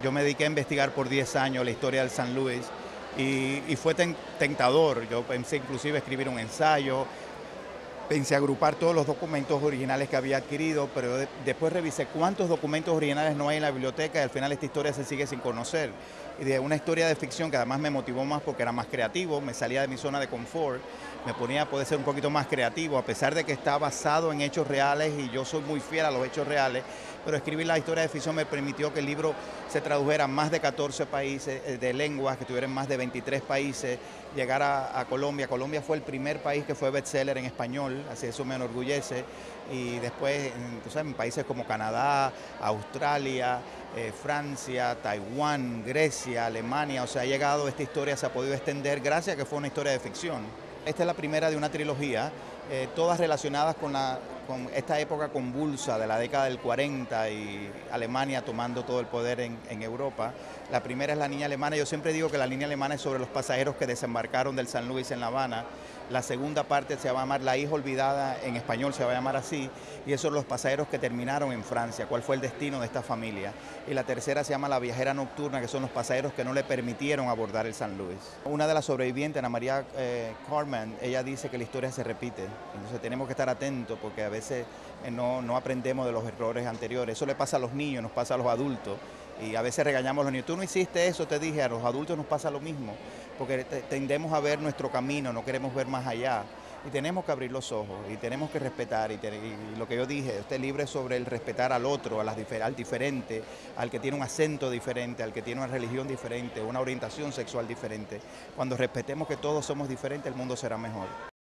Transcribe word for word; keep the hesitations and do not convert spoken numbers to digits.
Yo me dediqué a investigar por diez años la historia del San Luis y, y fue ten, tentador. Yo pensé inclusive escribir un ensayo, pensé agrupar todos los documentos originales que había adquirido, pero de, después revisé cuántos documentos originales no hay en la biblioteca y al final esta historia se sigue sin conocer. Y de una historia de ficción que además me motivó más porque era más creativo, me salía de mi zona de confort, me ponía a poder ser un poquito más creativo, a pesar de que está basado en hechos reales y yo soy muy fiel a los hechos reales, pero escribir la historia de ficción me permitió que el libro se tradujera a más de catorce países, de lenguas, que estuviera en más de veintitrés países, llegar a, a Colombia. Colombia fue el primer país que fue bestseller en español, así eso me enorgullece, y después en, tú sabes, en países como Canadá, Australia, eh, Francia, Taiwán, Grecia, Alemania, o sea, ha llegado, esta historia se ha podido extender gracias a que fue una historia de ficción. Esta es la primera de una trilogía, eh, todas relacionadas con, la, con esta época convulsa de la década del cuarenta y Alemania tomando todo el poder en, en Europa. La primera es La niña alemana. Yo siempre digo que La niña alemana es sobre los pasajeros que desembarcaron del San Luis en La Habana. La segunda parte se va a llamar La hija olvidada, en español se va a llamar así, y esos son los pasajeros que terminaron en Francia, cuál fue el destino de esta familia. Y la tercera se llama La viajera nocturna, que son los pasajeros que no le permitieron abordar el San Luis. Una de las sobrevivientes, Ana María eh, Carmen, ella dice que la historia se repite, entonces tenemos que estar atentos porque a veces eh, no, no aprendemos de los errores anteriores. Eso le pasa a los niños, nos pasa a los adultos. Y a veces regañamos a los niños, tú no hiciste eso, te dije, a los adultos nos pasa lo mismo, porque tendemos a ver nuestro camino, no queremos ver más allá. Y tenemos que abrir los ojos y tenemos que respetar. Y, te, y lo que yo dije, este libro es sobre el respetar al otro, a las, al diferente, al que tiene un acento diferente, al que tiene una religión diferente, una orientación sexual diferente. Cuando respetemos que todos somos diferentes, el mundo será mejor.